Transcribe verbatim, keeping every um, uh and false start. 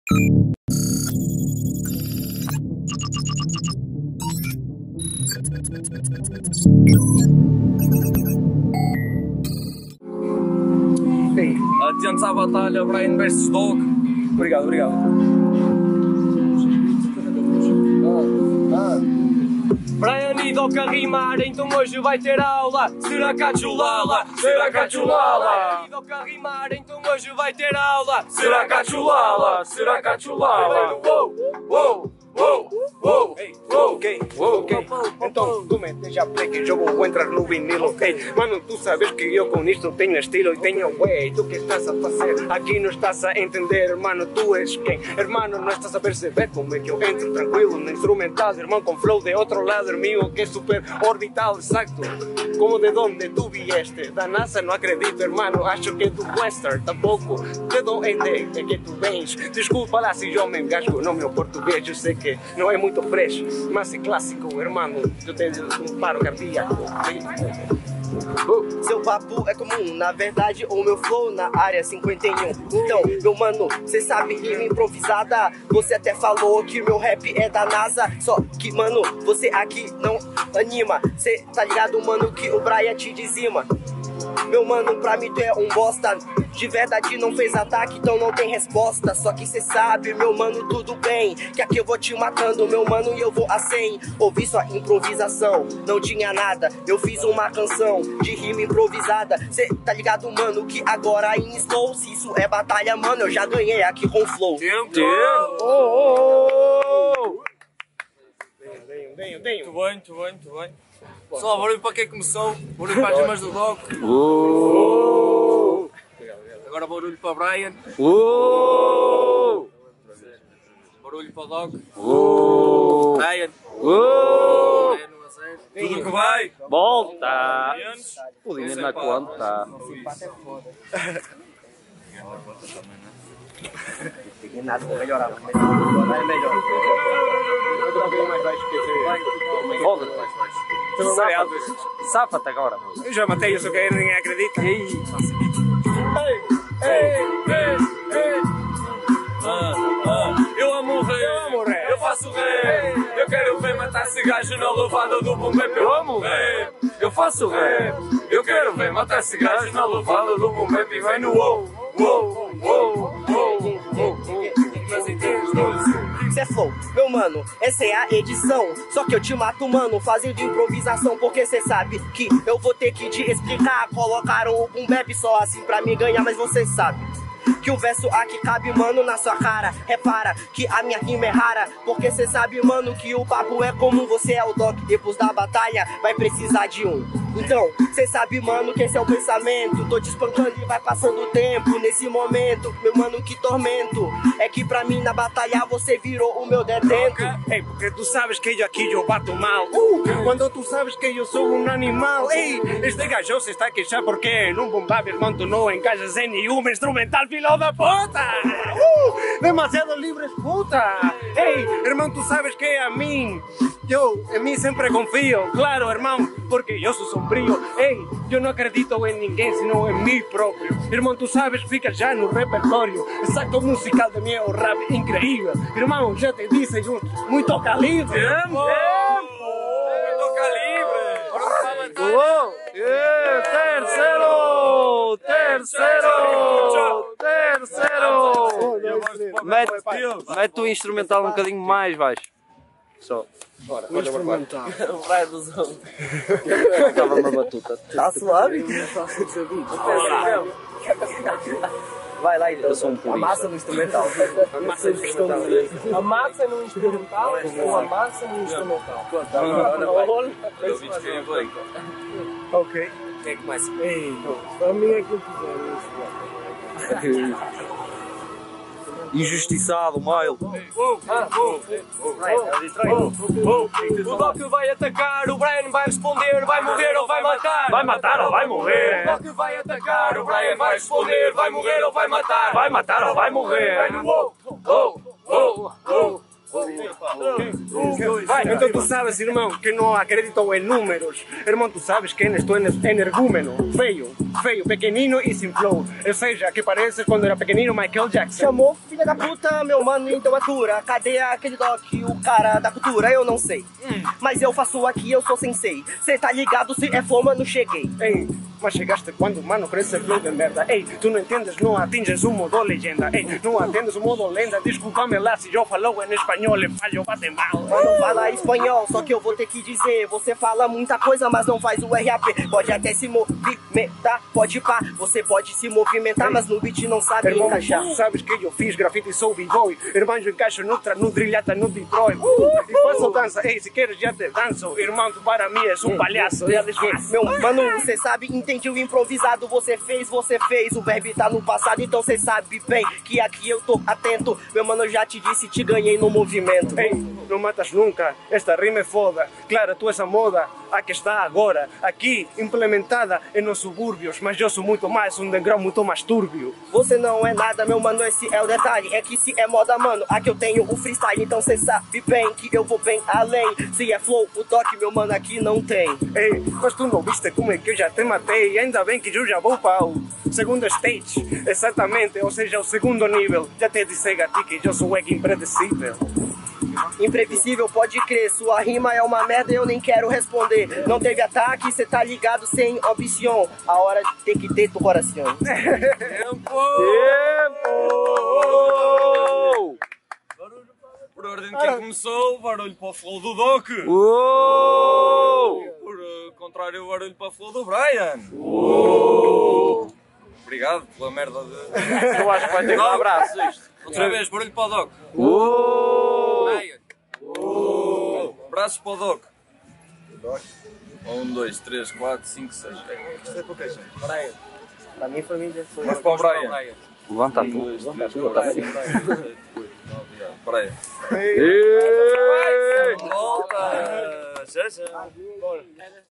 Ei, atentos à batalha, Brian versus Dog. Obrigado, obrigado. Ah, ah. Brian e Dog a rimar, então hoje vai ter aula. Será que a chulala? Será que a chulala? Brian e Dog a rimar, então hoje vai ter aula. Será que a chulala? Será que a chulala? Uou, uou, uou, uou, uou, ok, ok. Então tu metes já play que yo vou entrar no vinilo, ok. Mano, tu sabes que eu com isto tenho estilo e tenho way. Tu que estás a fazer aqui não estás a entender, hermano, tu és quem? Hermano, não estás a perceber como é que eu entro tranquilo no instrumental, irmão, com flow de outro lado mío que é super orbital, exacto. Como de onde tu vieste? Da NASA não acredito, hermano, acho que é do Western, tampouco. De onde é que tu vens? Desculpa lá se eu me engasgo no meu português, eu sei que não é muito fresh, mas é clássico, hermano, eu tenho um paro cardíaco. Uh, seu papo é comum, na verdade o meu flow na área cinquenta e um. Então, meu mano, cê sabe rima improvisada. Você até falou que meu rap é da NASA. Só que, mano, você aqui não anima. Cê tá ligado, mano, que o Brian te dizima. Meu mano, pra mim tu é um bosta. De verdade não fez ataque, então não tem resposta. Só que cê sabe, meu mano, tudo bem, que aqui eu vou te matando, meu mano, e eu vou a cem. Ouvi sua improvisação, não tinha nada. Eu fiz uma canção de rima improvisada. Cê tá ligado, mano, que agora em slow, se isso é batalha, mano, eu já ganhei aqui com flow. Tempo! Oh, oh, oh. Venho, venho, venho. Muito bem, muito bem, muito bem. Pessoal, barulho para quem começou, barulho para as rimas do Dog. Oh. Agora barulho para Brian. Oh. Barulho para o Dog. Oh. Brian. Oh. Brian no a zero. Tudo que vai. Volta! O dinheiro na conta. Tem nada, vou melhorar, mas é melhor. Eu tô um pouquinho mais baixo que esse. Volta-te. Safa-te agora. Eu já matei, eu só que ninguém acredita. Ei, ei, ei, ei. Ah, ah. Eu amo o rei, Eu amo o rei. eu faço o rei. Eu quero ver matar-se gajo na levada do bombeiro. Eu amo o rei. Eu faço o rei. Eu quero ver matar-se gajo na levada do bombeiro e vem no uou, uou, uou, uou, uou. Mas em três, dois, um. Cê é flow, meu mano, essa é a edição. Só que eu te mato, mano, fazendo improvisação. Porque cê sabe que eu vou ter que te explicar. Colocaram o boom bap só assim pra me ganhar, mas você sabe que o verso aqui cabe, mano, na sua cara. Repara que a minha rima é rara, porque cê sabe, mano, que o papo é comum. Você é o Doc, depois da batalha vai precisar de um. Então, cê sabe, mano, que esse é o pensamento. Tô te espancando e vai passando o tempo. Nesse momento, meu mano, que tormento. É que pra mim na batalha você virou o meu detento. Ei, porque tu sabes que eu aqui eu bato mal. Uh, quando tu sabes que eu sou um animal. Ei, este gajo se está a queixar porque num bombab, irmão, tu não encaixas em nenhuma instrumental, filho da puta. Uh, demasiado livre, puta. Ei, irmão, tu sabes que a mim, eu em mim sempre confio. Claro, irmão, porque eu sou sombrio. Ei, eu não acredito em ninguém, senão em mim próprio. Irmão, tu sabes, fica já no repertório. O saco musical de mim é um rap incrível. Irmão, já te disse, muito calibre. Tempo! Muito calibre! Oh, yeah, terceiro! Terceiro! Terceiro! Mete, mete o instrumental um bocadinho mais baixo. Só. Bora, o instrumental. O Brian dos outros. Estava uma batuta. Tá suave? Vai lá, então. Eu sou um purista. Amassa no instrumental. Amassa no instrumental. Amassa no instrumental ou amassa no instrumental? Eu vi que eu vou. Ok. Quem é que começa? Ei, a mim é que eu quiser. Injustiçado, Mile. O Doc vai atacar, o Brian vai responder, vai morrer ou vai matar. Vai matar ou vai morrer? O Doc vai atacar, o Brian vai responder, vai morrer ou vai matar. Vai matar ou vai morrer? Vai no uou, uou, uou, uou. Vai, Então tu sabes, irmão, que não acredito em números. Irmão, tu sabes que eres tu energúmeno, feio, feio, pequenino e sem flow. Ou seja, que pareces quando era pequenino Michael Jackson. Chamou filha da puta, meu mano, então atura. Cadê aquele doc, o cara da cultura? Eu não sei. Hum. Mas eu faço aqui, eu sou sensei. Cê tá ligado, se é flow, mano, cheguei. Ei, mas chegaste quando, mano, com esse flow de merda. Ei, tu não entendes, não atinges o modo legenda. Ei, não atendes o modo lenda. Desculpa-me lá se eu falo em espanhol e falho, bate mal. Mano, fala espanhol, só que eu vou ter que dizer. Você fala muita coisa, mas não faz o R A P. Pode até se movimentar, pode pá. Você pode se movimentar, ei, mas no beat não sabe irmão, encaixar. Tu sabes que eu fiz grafite e sou b-boy. Irmão, eu encaixo nutra, no drilhata, no Detroit. Uh, e faço dança. Ei, se queres já te danço. Irmão, tu para mim és um palhaço. Já desfaço. Meu mano, você sabe, entendi o improvisado. Você fez, você fez. O verbo tá no passado, então você sabe bem que aqui eu tô atento. Meu mano, eu já te disse, te ganhei no movimento. Ei, não matas nunca. Esta rima é foda. Claro, tu essa moda, a que está agora, aqui, implementada em nos subúrbios. Mas eu sou muito mais, um degrau muito mais túrbio. Você não é nada, meu mano, esse é o detalhe. É que se é moda, mano, aqui eu tenho o freestyle. Então cê sabe bem que eu vou bem além. Se é flow, o toque, meu mano, aqui não tem. Ei, mas tu não viste como é que eu já te matei? Ainda bem que eu já vou para o segundo stage. Exatamente, ou seja, o segundo nível. Já te disse a ti que eu sou é impredecível. Imprevisível, pode crer, sua rima é uma merda e eu nem quero responder. Não teve ataque, cê tá ligado sem opção. A hora tem que ter tu coração. Tempo! Tempo! Por ordem de quem começou, barulho para o flow do Doc. Uou! Por uh, contrário, barulho para o flow do Brian. Uou! Obrigado pela merda de... Eu acho que vai ter um abraço isto. Outra vez, barulho para o Doc. Uou! Brian. Uou! Braços para o Doc. Um, dois, três, quatro, cinco, seis. Isto é para o que, gente? Brian. Para mim foi minha foi. Mas para o Brian. Levanta a tua. Levanta a tua. Brian. Ei! Volta! Já, já.